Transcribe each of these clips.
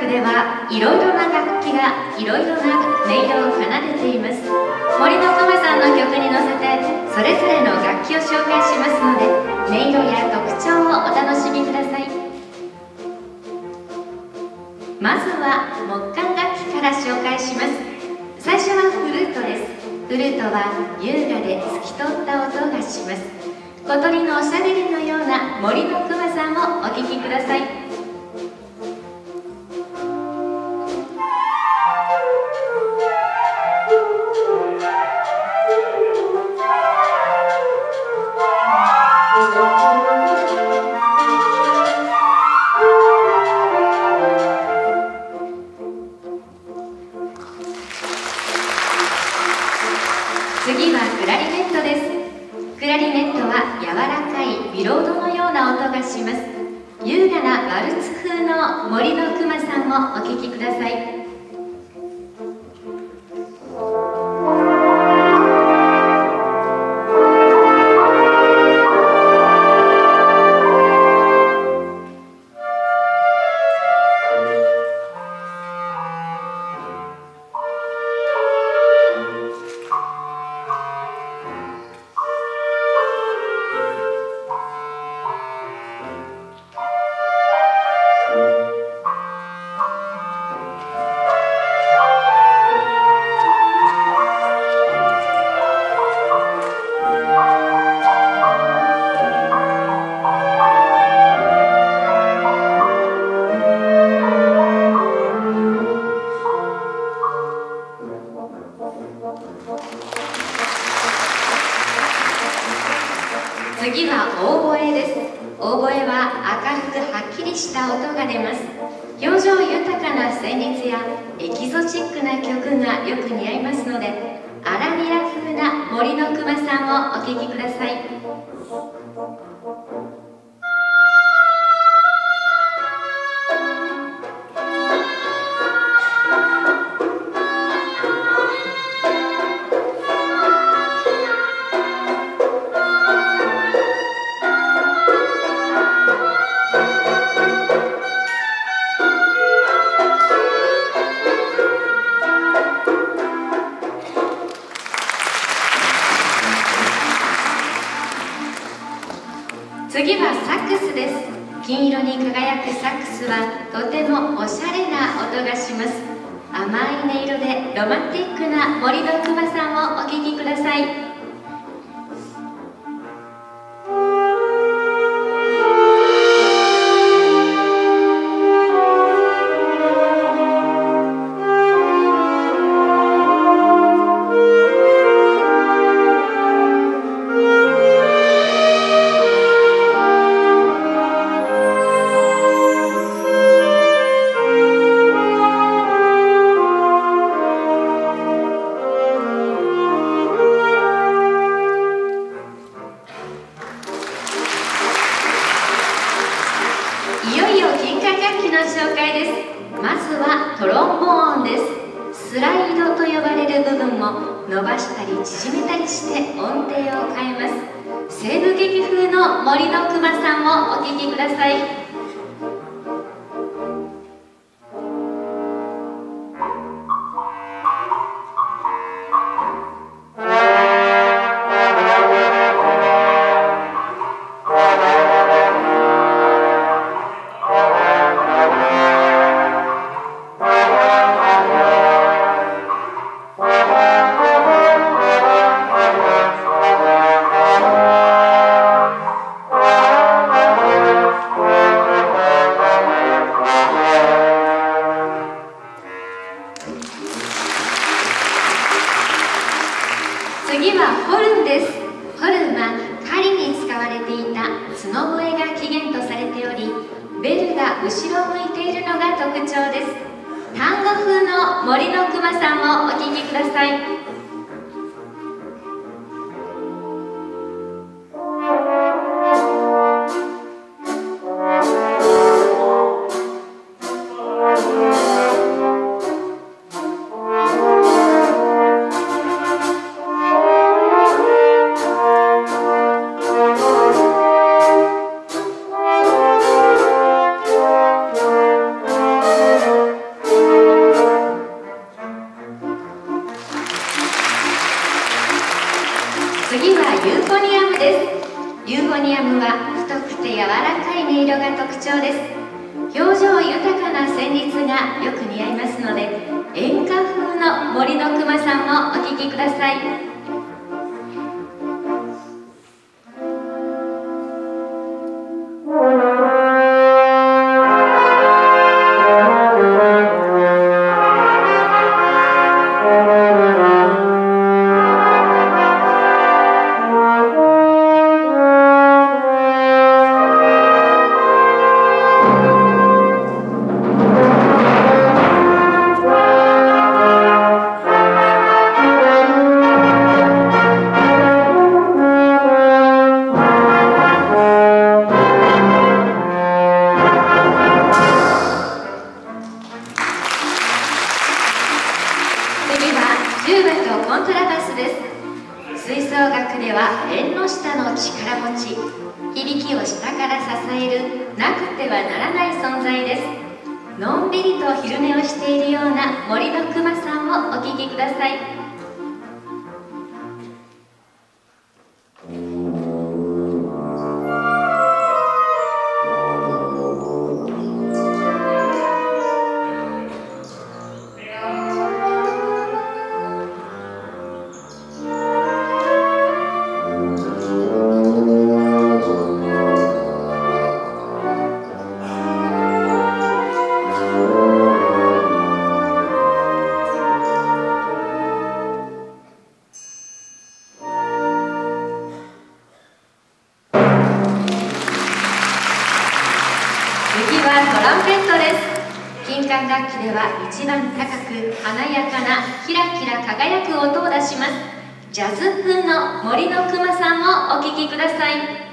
楽ではいろいろな楽器がいろいろな音色を奏でています。森のくまさんの曲に乗せてそれぞれの楽器を紹介しますので、音色や特徴をお楽しみください。まずは木管楽器から紹介します。最初はフルートです。フルートは優雅で透き通った音がします。小鳥のおしゃべりのような森のくまさんをお聴きください。次はクラリネットです。クラリネットは柔らかいビロードのような音がします。優雅なワルツ風の森のくまさんをお聴きください。次はオーボエです。オーボエは明るくはっきりした音が出ます。表情豊かな旋律やエキゾチックな曲がよく似合いますので、アラビア風な森のくまさんをお聴きください。次はサックスです。金色に輝くサックスはとてもおしゃれな音がします。甘い音色でロマンティックな森のくまさんをお聴きください。いよいよ金管楽器の紹介です。まずはトロンボーンです。スライドと呼ばれる部分を伸ばしたり縮めたりして音程を変えます。西部劇風の森のくまさんをお聴きください。次はホルンです。ホルンは狩りに使われていた角笛が起源とされており、ベルが後ろを向いているのが特徴です。タンゴ風の森のくまさんをお聴きください。 色が特徴です。表情豊かな旋律がよく似合いますので、演歌風の森のくまさんもお聴きください。チューバとコントラバスです。吹奏楽では縁の下の力持ち、響きを下から支えるなくてはならない存在です。のんびりと昼寝をしているような森のくまさんをお聴きください。次はトランペットです。金管楽器では一番高く華やかなキラキラ輝く音を出します。ジャズ風の森のくまさんもお聴きください。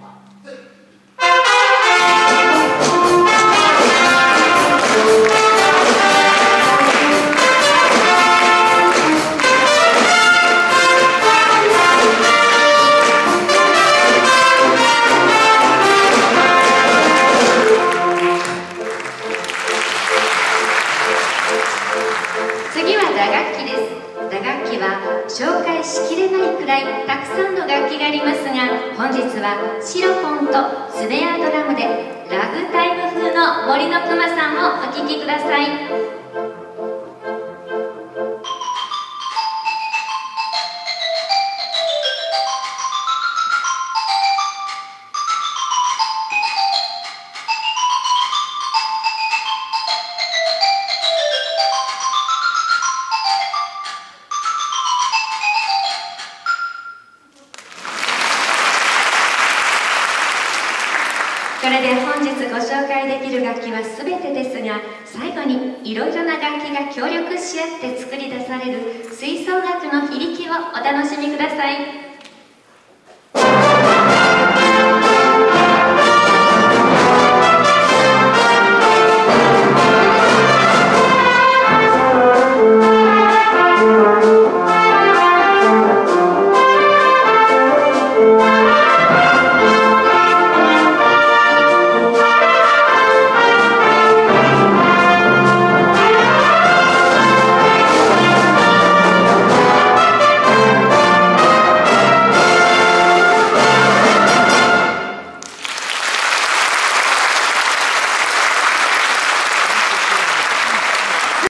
次は打楽器です。打楽器は紹介しきれないくらいたくさんの楽器がありますが、本日はシロフォンとスネアドラムでラグタイム風の森のくまさんをお聴きください。これで本日ご紹介できる楽器は全てですが、最後にいろいろな楽器が協力し合って作り出される吹奏楽の響きをお楽しみください。